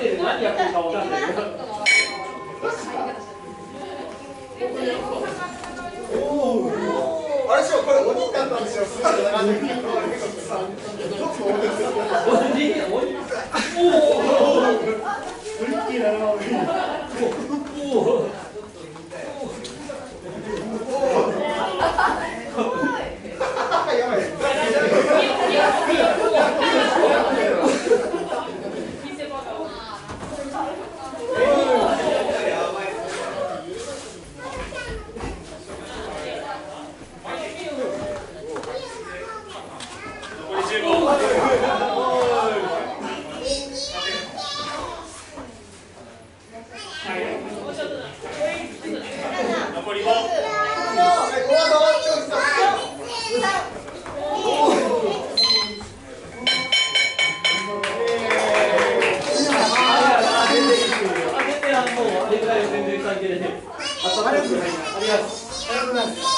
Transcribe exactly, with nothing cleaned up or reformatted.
で何やってるかわかんないけど。 おお。あれしょこれ鬼だったんですよ。すごい長い。鬼鬼。おお。トリッキーだな。おお。やばい。残りご。全然関係ない。ありがとうございます。